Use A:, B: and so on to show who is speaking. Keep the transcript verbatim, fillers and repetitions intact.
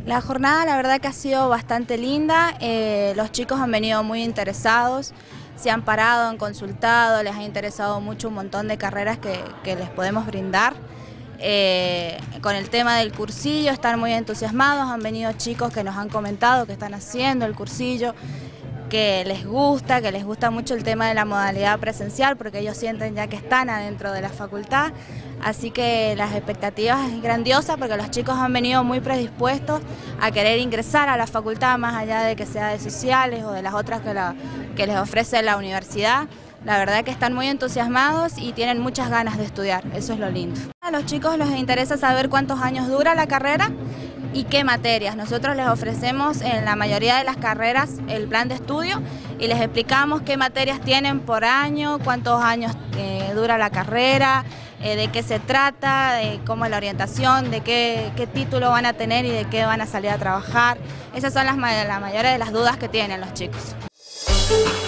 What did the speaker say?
A: La jornada la verdad que ha sido bastante linda, eh, los chicos han venido muy interesados, se han parado, han consultado, les ha interesado mucho un montón de carreras que, que les podemos brindar. Eh, con el tema del cursillo están muy entusiasmados, han venido chicos que nos han comentado que están haciendo el cursillo, que les gusta, que les gusta mucho el tema de la modalidad presencial porque ellos sienten ya que están adentro de la facultad, así que las expectativas es grandiosa porque los chicos han venido muy predispuestos a querer ingresar a la facultad más allá de que sea de sociales o de las otras que, la, que les ofrece la universidad. La verdad que están muy entusiasmados y tienen muchas ganas de estudiar, eso es lo lindo. A los chicos les interesa saber cuántos años dura la carrera y qué materias. Nosotros les ofrecemos en la mayoría de las carreras el plan de estudio y les explicamos qué materias tienen por año, cuántos años eh, dura la carrera, eh, de qué se trata, de cómo es la orientación, de qué, qué título van a tener y de qué van a salir a trabajar. Esas son las, la mayoría de las dudas que tienen los chicos.